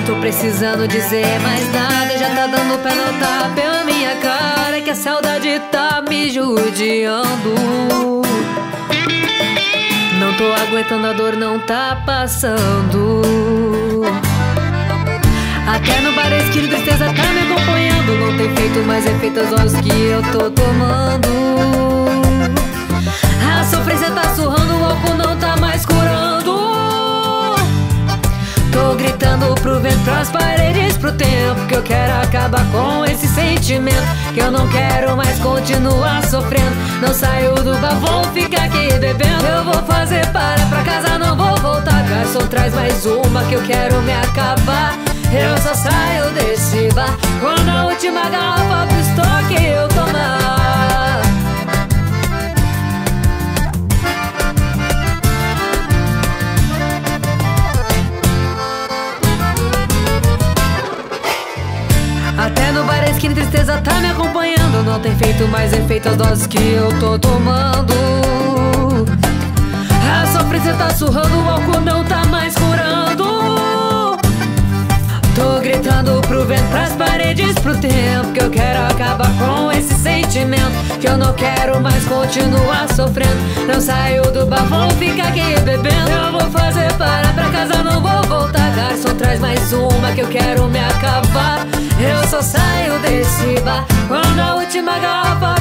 tô precisando dizer mais nada, já tá dando pé no tapa pela minha cara, que a saudade tá me judiando. Não tô aguentando, a dor não tá passando. Até no bar esquilo, tristeza tá me acompanhando. Não tem feito mais efeito aos olhos que eu tô tomando. A sofrência tá surrando, o álcool não tá mais curando. Tô gritando pro vento, pras paredes, pro tempo, que eu quero acabar com esse sentimento, que eu não quero mais continuar sofrendo. Não saio do bar, vou ficar aqui bebendo. Eu vou fazer para pra casa, não vou voltar. Garçom, traz mais uma que eu quero me acabar. Eu só saio desse bar quando a última garrafa pro estoque eu tomar. Até no bar a esquina, tristeza tá me acompanhando. Não tem feito mais efeito as doses que eu tô tomando. A sofrência tá surrando, o álcool não tá mais curando. Tô gritando pro vento, pras paredes, pro tempo, que eu quero acabar com esse sentimento, que eu não quero mais continuar sofrendo. Não saio do bar, vou ficar aqui bebendo. Eu vou fazer para pra casa, não vou voltar. Garçom, traz mais uma que eu quero me acabar. Eu só saio desse bar quando a última garrafa